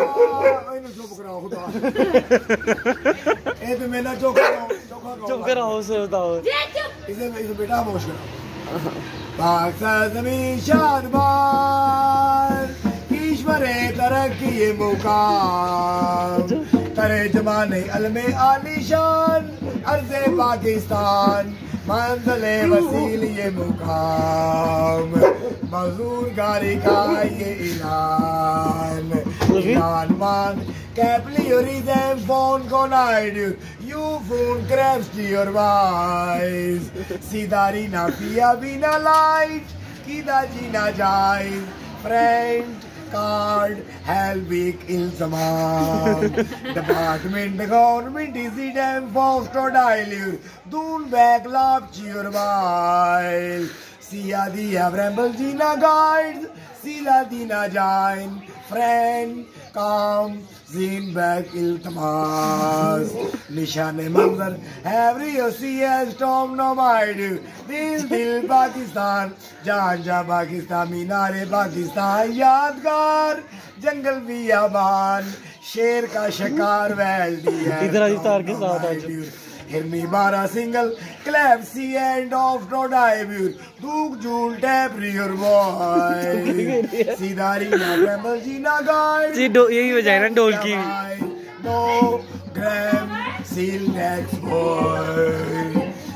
चुप कराओ खुदा ए तो मेरा चुप कराओ से बताओ इसे बेटा होश कराओ पाक ज़मीन शादबार ईश्वरे तरक्की ये मुकाम करे जमाने अलमे आलिशान अर्ज़े पाकिस्तान मंज़िले वसील ये मुकाम मज़दूर गारी का ये ऐलान मान Carefully your exam phone connide you phone crabs to your wives Sidari na piya bina light Kida jina jai friend card helbik ilzamam Department government is the damn force to dial you Doon back love to your while Siya diya ramble jina guides Sila dina jain friend come Zin back iltamas Nishane manzar every OCS storm no mind Dil Pakistan Jaan ja Pakistan Minare Pakistan Yadgar Jungle biyaban Sher ka shikar वैल्डी है इधर इफ्तार के साथ आज Hear me bara single clap see end of no debut Duk jul tap your voice Sidari na tremble jina guide जी यही बजाए ना ढोल की No gram seal next boy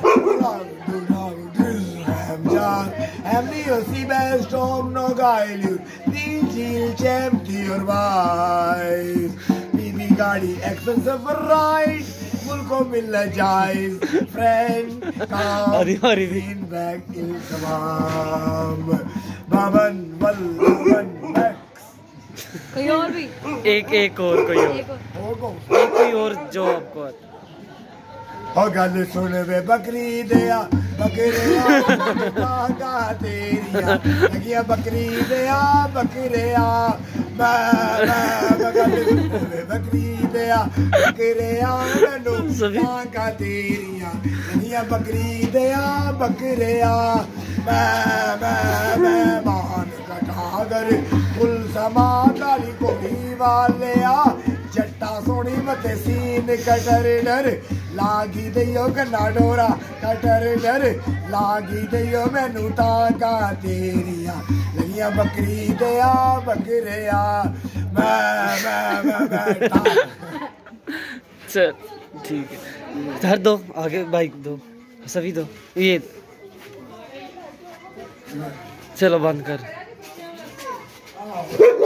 Emily Ossi best home no guide you Dil jil champ to your wife BB गाड़ी expensive ride को मिल जाए friend in back in तमाम बाबन वल्लभन मैक्स कोई और भी एक और कोई और जो आपको हो गल सुन वे बकरी दया का तेरिया लगिया बकरी दया बकरिया बकरी दया मैनू का तेरिया लगिया बकरी दया बकरिया मैं मान कटागर फुल समा काली कोली वाले जट्टा सोनी मते सीन कटर डर लागी दियो गन्ना डोरा कटर डर लागी दियो मैनू ताका तेरिया लगिया बकरी दया बकरिया मैं चल ठीक है धर दो आगे बाइक दो सभी दो ये चलो बंद कर